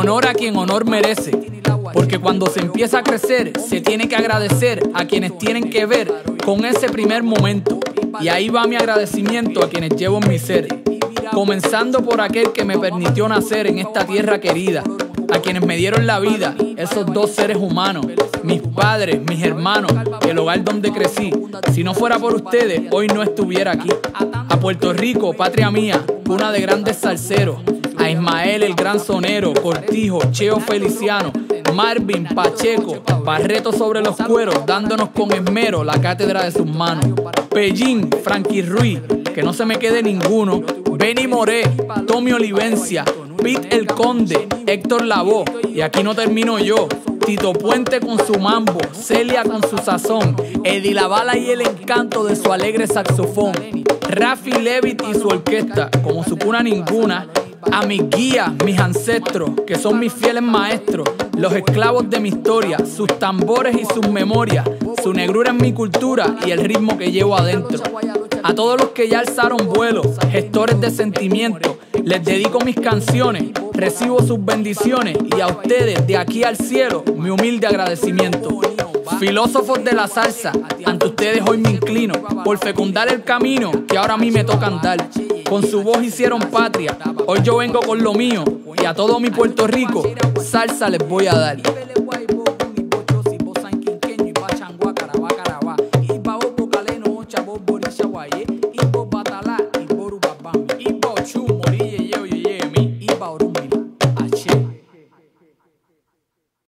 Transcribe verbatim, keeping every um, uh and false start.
Honor a quien honor merece, porque cuando se empieza a crecer se tiene que agradecer a quienes tienen que ver con ese primer momento. Y ahí va mi agradecimiento a quienes llevo en mi ser, comenzando por aquel que me permitió nacer en esta tierra querida, a quienes me dieron la vida, esos dos seres humanos, mis padres, mis hermanos, el hogar donde crecí. Si no fuera por ustedes, hoy no estuviera aquí. A Puerto Rico, patria mía, cuna de grandes salseros, a Ismael el gran sonero, Cortijo, Cheo Feliciano, Marvin, Pacheco, Barreto sobre los cueros, dándonos con esmero la cátedra de sus manos. Pellín, Frankie Ruiz, que no se me quede ninguno, Benny Moré, Tommy Olivencia, Pete el Conde, Héctor Lavoe, y aquí no termino yo, Tito Puente con su mambo, Celia con su sazón, Eddie La Bala y el encanto de su alegre saxofón, Rafi Levitt y su orquesta, como su cuna ninguna, a mis guías, mis ancestros, que son mis fieles maestros, los esclavos de mi historia, sus tambores y sus memorias, su negrura en mi cultura y el ritmo que llevo adentro. A todos los que ya alzaron vuelo, gestores de sentimientos, les dedico mis canciones, recibo sus bendiciones y a ustedes de aquí al cielo mi humilde agradecimiento. Filósofos de la salsa, ante ustedes hoy me inclino por fecundar el camino que ahora a mí me toca andar. Con su voz hicieron patria, hoy yo vengo con lo mío y a todo mi Puerto Rico salsa les voy a dar.